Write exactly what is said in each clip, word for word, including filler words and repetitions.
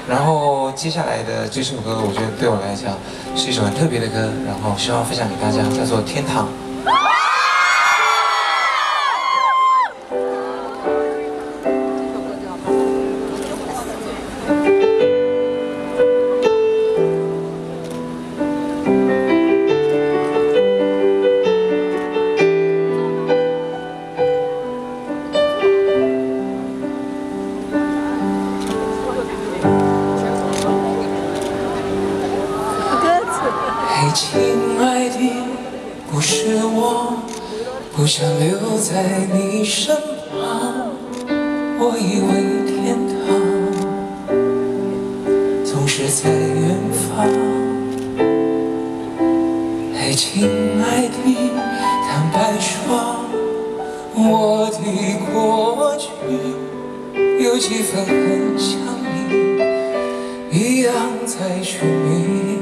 然后接下来的这首歌，我觉得对我来讲是一首很特别的歌，然后希望分享给大家，叫做《天堂》。 嘿，亲爱的，不是我，不想留在你身旁。我以为天堂总是在远方。嘿，亲爱的，坦白说，我的过去有几分很像你，一样在寻觅。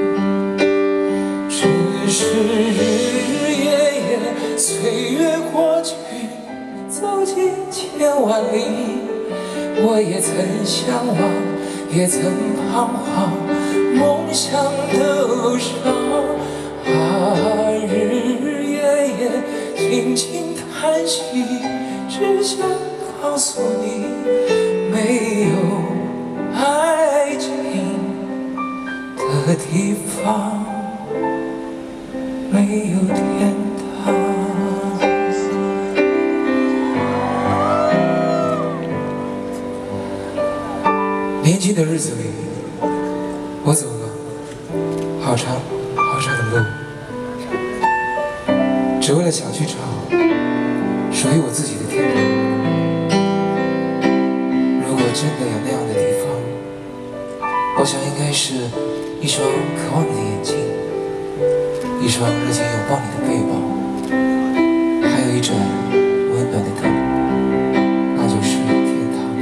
只是日日夜夜，岁月过去，走进千万里，我也曾向往，也曾彷徨，梦想的路上，啊，日日夜夜，轻轻叹息，只想告诉你，没有爱情的地方。 没有天堂。年轻的日子里，我走了好长好长的路，只为了想去找属于我自己的天堂。如果真的有那样的地方，我想应该是一双渴望你的眼睛。 一双热情拥抱你的背包，还有一盏温暖的灯，那就是天堂。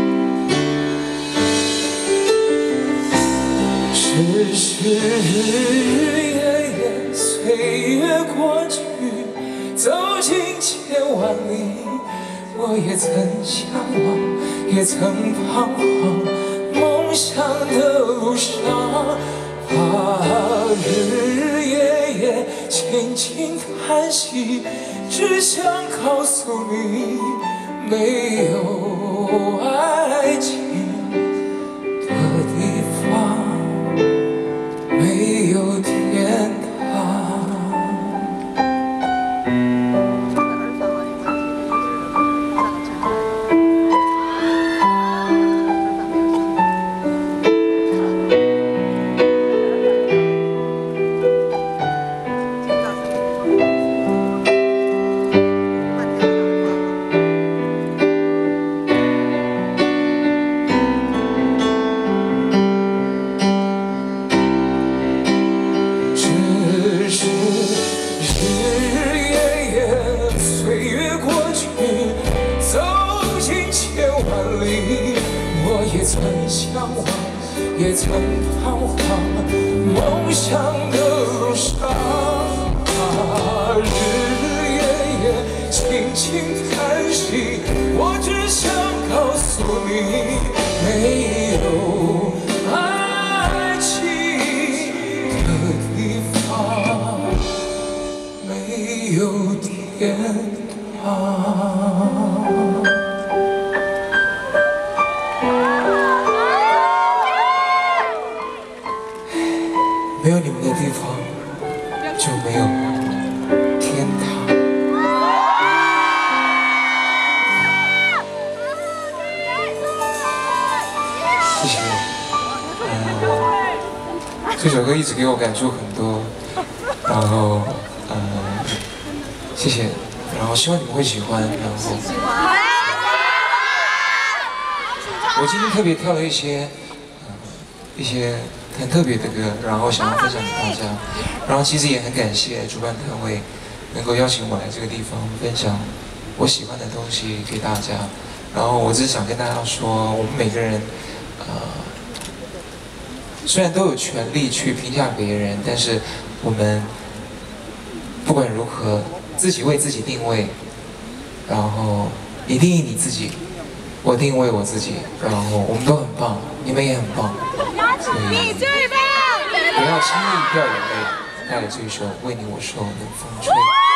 只是日日夜夜，岁月过去，走进千万里，我也曾向往，也曾彷徨，梦想的路上，啊，日日夜。 轻轻叹息，只想告诉你，没有爱情的地方，没有天堂。也曾向往，也曾彷徨，梦想的路上，啊，日日夜夜，轻轻叹息，我只想告诉你，没有爱情的地方，没有天堂。 没有你们的地方，就没有天堂。谢谢。嗯，这首歌一直给我感触很多，然后，嗯，谢谢，然后希望你们会喜欢，然后，我今天特别挑了一些，嗯，一些。 很特别的歌，然后想要分享给大家，然后其实也很感谢主办单位能够邀请我来这个地方分享我喜欢的东西给大家。然后我只是想跟大家说，我们每个人，呃，虽然都有权利去评价别人，但是我们不管如何，自己为自己定位，然后你定义你自己，我定位我自己，然后我们都很棒。 你们也很棒，所以你最棒！ 不要轻易掉眼泪。带着这首《为你我受冷风吹》。